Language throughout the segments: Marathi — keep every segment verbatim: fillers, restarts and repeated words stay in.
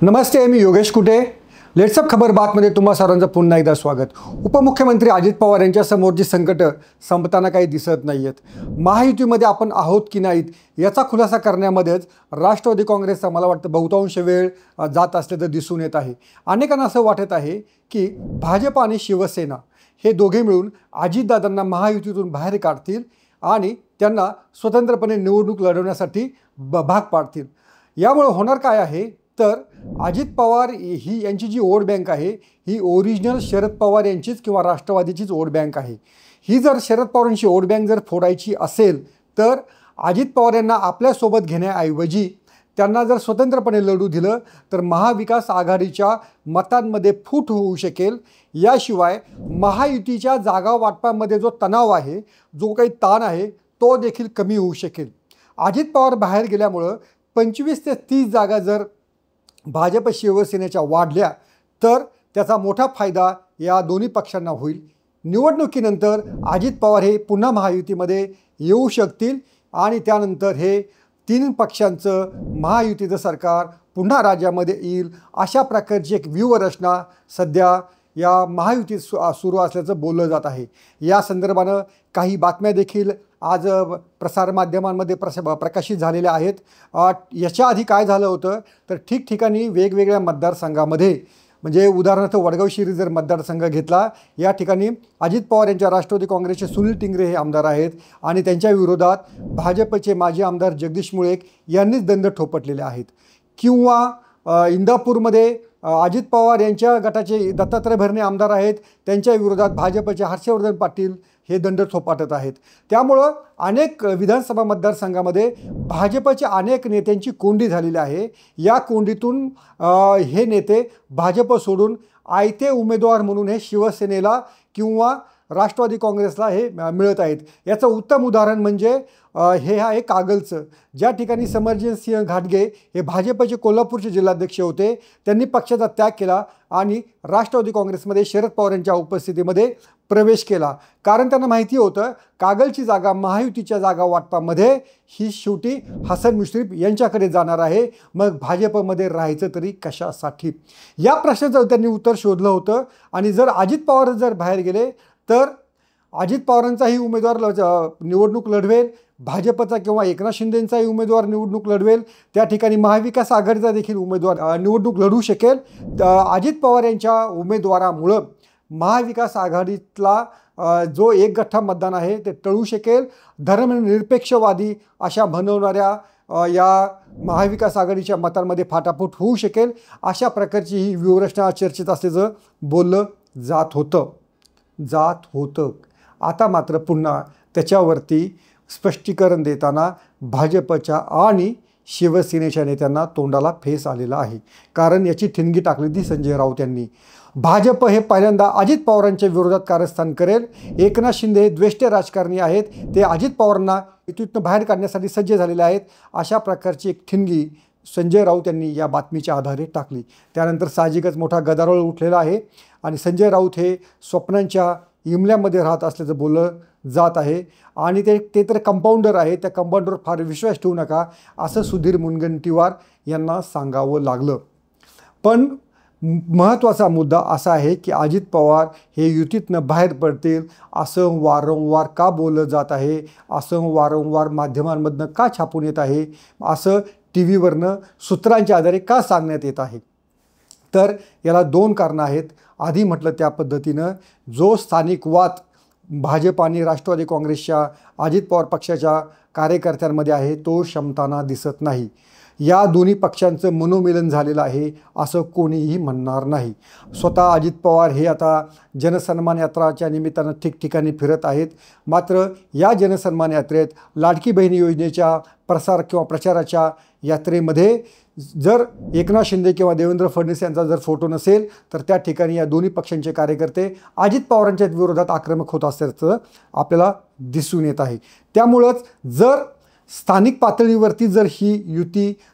नमस्ते, मी योगेश कुटे. लेट्सअप खबर बातमध्ये तुम्हा सर्वांचं पुन्हा एकदा स्वागत. उपमुख्यमंत्री अजित पवार यांच्या समोरची संकटं संपताना काही दिसत नाही आहेत. महायुतीमध्ये आपण आहोत की नाहीत याचा खुलासा करण्यामध्येच राष्ट्रवादी काँग्रेसचा मला वाटतं बहुतांश वेळ जात असल्याचं दिसून येत आहे. अनेकांना असं वाटत आहे की भाजप आणि शिवसेना हे दोघे मिळून अजितदादांना महायुतीतून बाहेर काढतील आणि त्यांना स्वतंत्रपणे निवडणूक लढवण्यासाठी ब भाग पाडतील. यामुळे होणार काय आहे तर अजित पवार ही यांची जी वोट बँक आहे ही ओरिजिनल शरद पवार यांचीच किंवा राष्ट्रवादीचीच वोट बँक आहे. ही जर शरद पवारांची वोट बँक जर फोडायची असेल तर अजित पवार यांना आपल्यासोबत घेण्याऐवजी त्यांना जर स्वतंत्रपणे लढू दिलं तर महाविकास आघाडीच्या मतांमध्ये फूट होऊ शकेल. याशिवाय महायुतीच्या जागा वाटपामध्ये जो तणाव आहे, जो काही ताण आहे, तो देखील कमी होऊ शकेल. अजित पवार बाहेर गेल्यामुळं पंचवीस ते तीस जागा जर भाजप शिवसेनेच्या वाढल्या तर त्याचा मोठा फायदा या दोन्ही पक्षांना होईल. निवडणुकीनंतर अजित पवार हे पुन्हा महायुतीमध्ये येऊ शकतील आणि त्यानंतर हे तीन पक्षांचं महायुतीचं सरकार पुन्हा राज्यामध्ये येईल अशा प्रकारची एक व्यूहरचना सध्या या महायुतीत सु सुरू असल्याचं बोललं जात आहे. या संदर्भानं काही बातम्या देखील आज प्रसारमाध्यमांमध्ये प्रस प्रकाशित झालेल्या आहेत. याच्या आधी काय झालं होतं तर ठिकठिकाणी वेगवेगळ्या मतदारसंघामध्ये, म्हणजे उदाहरणार्थ वडगाव शिरी जर मतदारसंघ घेतला, या ठिकाणी अजित पवार यांच्या राष्ट्रवादी काँग्रेसचे सुनील टिंगरे हे आमदार आहेत आणि त्यांच्या विरोधात भाजपचे माजी आमदार जगदीश मुळेक यांनीच दंड ठोपटलेले आहेत. किंवा इंदापूरमध्ये अजित पवार यांच्या गटाचे दत्तात्रय भरणे आमदार आहेत, त्यांच्या विरोधात भाजपचे हर्षवर्धन पाटील हे दंड थोपाटत आहेत. त्यामुळं अनेक विधानसभा मतदारसंघामध्ये भाजपच्या अनेक नेत्यांची कोंडी झालेली आहे. या कोंडीतून हे नेते भाजप सोडून आयते उमेदवार म्हणून हे शिवसेनेला किंवा राष्ट्रवादी काँग्रेसला हे मिळत आहेत. याचं उत्तम उदाहरण म्हणजे हे आहे कागलचं, ज्या ठिकाणी समरजितसिंह घाटगे हे भाजपचे कोल्हापूरचे जिल्हाध्यक्ष होते. त्यांनी पक्षाचा त्याग केला आणि राष्ट्रवादी काँग्रेसमध्ये शरद पवार यांच्या उपस्थितीमध्ये प्रवेश केला. कारण त्यांना माहिती होतं कागलची जागा महायुतीच्या जागा वाटपामध्ये ही शेवटी हसन मुश्रीफ यांच्याकडे जाणार आहे, मग भाजपमध्ये राहायचं तरी कशासाठी, या प्रश्नाचं त्यांनी उत्तर शोधलं होतं. आणि जर अजित पवार जर बाहेर गेले तर अजित पवारांचाही उमेदवार निवडणूक लढवेल, भाजपचा किंवा एकनाथ शिंदेंचाही उमेदवार निवडणूक लढवेल, त्या ठिकाणी महाविकास आघाडीचा देखील उमेदवार निवडणूक लढू शकेल. अजित पवार यांच्या उमेदवारामुळं महाविकास आघाडीतला जो एक गठ्ठा मतदान आहे ते टळू शकेल. धर्मनिरपेक्षवादी अशा बनवणाऱ्या या महाविकास आघाडीच्या मतांमध्ये फाटाफूट होऊ शकेल. अशा प्रकारची ही व्यूहरचना चर्चेत असल्याचं बोललं जात होतं जात होतं आता मात्र पुन्हा त्याच्यावरती स्पष्टीकरण देताना भाजपच्या आणि शिवसेनेच्या नेत्यांना तोंडाला फेस आलेला आहे. कारण याची ठिणगी टाकली ती संजय राऊत यांनी. भाजप हे पहिल्यांदा अजित पवारांच्या विरोधात कारस्थान करेल. एकनाथ शिंदे हे द्वेष्ट राजकारणी आहेत, ते अजित पवारांना युतीतून बाहेर काढण्यासाठी सज्ज झालेले आहेत. अशा प्रकारची एक ठिणगी संजय राऊत यांनी या बातमीच्या आधारे टाकली. त्यानंतर साहजिकच मोठा गदारोळ उठलेला आहे आणि संजय राऊत हे स्वप्नांच्या इमल्यामध्ये राहत असल्याचं बोललं जात आहे. आणि ते ते तर कंपाऊंडर आहे, त्या कंपाऊंडरवर फार विश्वास ठेवू नका असं सुधीर मुनगंटीवार यांना सांगावं लागलं. पण महत्त्वाचा मुद्दा असा आहे की अजित पवार हे युतीतनं बाहेर पडतील असं वारंवार का बोललं जात आहे, असं वारंवार माध्यमांमधनं का छापून येत आहे, असं टी व्हीवरनं सूत्रांच्या आधारे का सांगण्यात येत आहे. तर याला दोन कारणं आहेत. आधी म्हटलं त्या पद्धतीनं जो स्थानिक वाद भाजप आणि राष्ट्रवादी काँग्रेसच्या अजित पवार पक्षाच्या कार्यकर्त्यांमध्ये आहे तो क्षमताना दिसत नाही. या दोन्ही पक्षांचं मनोमिलन झालेलं आहे असं कोणीही म्हणणार नाही. स्वतः अजित पवार हे आता जनसन्मान यात्राच्या निमित्तानं ठिकठिकाणी फिरत आहेत. मात्र या जनसन्मान यात्रेत लाडकी बहीण योजनेच्या प्रसार किंवा प्रचाराच्या यात्रेमध्ये जर एकनाथ शिंदे किंवा देवेंद्र फडणवीस यांचा जर फोटो नसेल तर त्या ठिकाणी या दोन्ही पक्षांचे कार्यकर्ते अजित पवारांच्या विरोधात आक्रमक होत असल्याचं आपल्याला दिसून येत आहे. त्यामुळंच जर स्थानिक पातळीवरती जर ही युती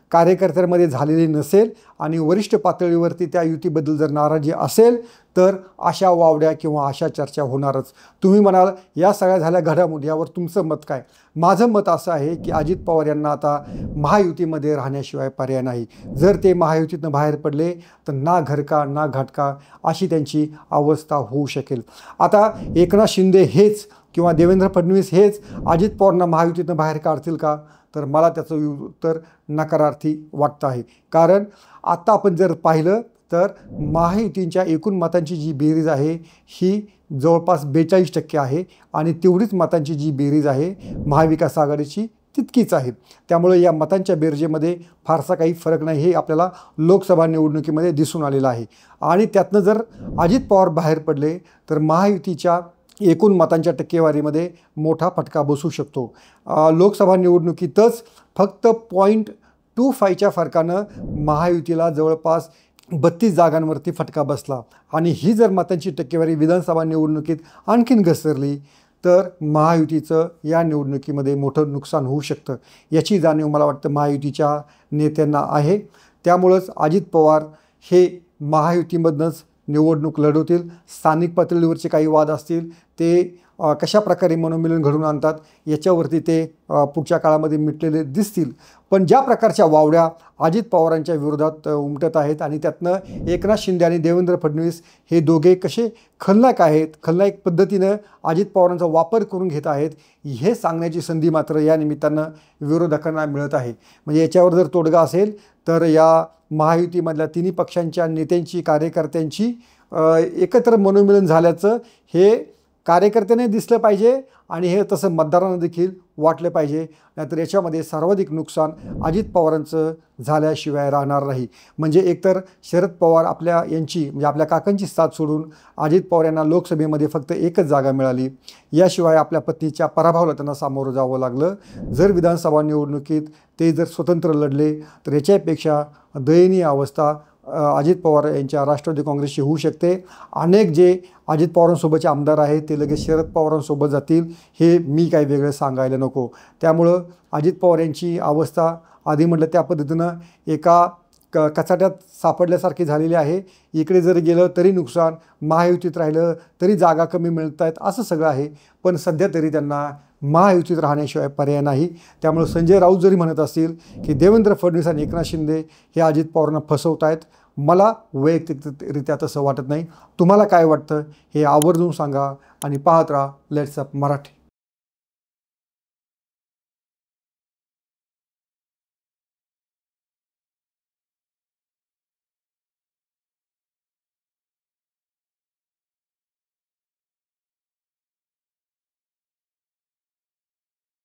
कार्यकर्त्यांमध्ये झालेली नसेल आणि वरिष्ठ पातळीवरती त्या युतीबद्दल जर नाराजी असेल तर अशा वावड्या किंवा अशा चर्चा होणारच. तुम्ही म्हणाल या सगळ्या झाल्या घडामोडी, यावर तुमचं मत काय? माझं मत असं आहे की अजित पवार यांना आता महायुतीमध्ये राहण्याशिवाय पर्याय नाही. जर ते महायुतीतनं बाहेर पडले तर ना घरका ना घाटका अशी त्यांची अवस्था होऊ शकेल. आता एकनाथ शिंदे हेच किंवा देवेंद्र फडणवीस हेच अजित पवारांना महायुतीतनं बाहेर काढतील का? तर मला त्याचं उत्तर नकारार्थी वाटतं आहे. कारण आत्ता आपण जर पाहिलं तर महायुतींच्या एकूण मतांची जी बेरीज आहे ही जवळपास बेचाळीस टक्के आहे आणि तेवढीच मतांची जी बेरीज आहे महाविकास आघाडीची तितकीच आहे. त्यामुळे या मतांच्या बेरजेमध्ये फारसा काही फरक नाही हे आपल्याला लोकसभा निवडणुकीमध्ये दिसून आलेलं आहे. आणि त्यातनं जर अजित पवार बाहेर पडले तर महायुतीच्या एकूण मतांच्या टक्केवारीमध्ये मोठा फटका बसू शकतो. लोकसभा निवडणुकीतच फक्त पॉईंट टू फायच्या फरकानं महायुतीला जवळपास बत्तीस जागांवरती फटका बसला आणि ही जर मतांची टक्केवारी विधानसभा निवडणुकीत आणखीन घसरली तर महायुतीचं या निवडणुकीमध्ये मोठं नुकसान होऊ शकतं. याची जाणीव मला वाटतं महायुतीच्या नेत्यांना आहे. त्यामुळंच अजित पवार हे महायुतीमधनंच निवडणूक लढवतील. स्थानिक पातळीवरचे काही वाद असतील ते कशा प्रकारे मनोमिलन घडवून आणतात याच्यावरती ते पुढच्या काळामध्ये मिटलेले दिसतील. पण ज्या प्रकारच्या वावड्या अजित पवारांच्या विरोधात उमटत आहेत आणि त्यातनं एकनाथ शिंदे आणि देवेंद्र फडणवीस हे दोघे कसे खलनायक आहेत, खलनायक पद्धतीनं अजित पवारांचा वापर करून घेत आहेत हे सांगण्याची संधी मात्र या निमित्तानं विरोधकांना मिळत आहे. म्हणजे याच्यावर जर तोडगा असेल तर या महायुतीमधल्या तिन्ही पक्षांच्या नेत्यांची कार्यकर्त्यांची एकत्र मनोमिलन झाल्याचं हे कार्यकर्त्याने दिसलं पाहिजे आणि हे तसं मतदारांना देखील वाटलं पाहिजे. नाहीतर याच्यामध्ये सर्वाधिक नुकसान अजित पवारांचं झाल्याशिवाय राहणार नाही. म्हणजे एकतर शरद पवार आपल्या यांची म्हणजे आपल्या काकांची साथ सोडून अजित पवार यांना लोकसभेमध्ये फक्त एकच जागा मिळाली. याशिवाय आपल्या पत्नीच्या पराभवाला त्यांना सामोरं जावं लागलं. जर विधानसभा निवडणुकीत ते जर स्वतंत्र लढले तर याच्यापेक्षा दयनीय अवस्था अजित पवार यांच्या राष्ट्रवादी काँग्रेसची होऊ शकते. अनेक जे अजित पवारांसोबतचे आमदार आहेत ते लगेच शरद पवारांसोबत जातील हे मी काही वेगळं सांगायला नको. त्यामुळं अजित पवार यांची अवस्था आधी म्हटलं त्या पद्धतीनं एका क कचाट्यात सापडल्यासारखी झालेली आहे. इकडे जर गेलं तरी नुकसान, महायुतीत राहिलं तरी जागा कमी मिळत आहेत असं सगळं आहे. पण सध्या तरी त्यांना महायुतीत राहण्याशिवाय पर्याय नाही. त्यामुळे संजय राऊत जरी म्हणत असतील की देवेंद्र फडणवीस आणि एकनाथ शिंदे हे अजित पवारांना फसवत आहेत, मला वैयक्तिकरित्या तसं वाटत नाही. तुम्हाला काय वाटतं हे आवर्जून सांगा आणि पाहत राहा लेट्स अप मराठी.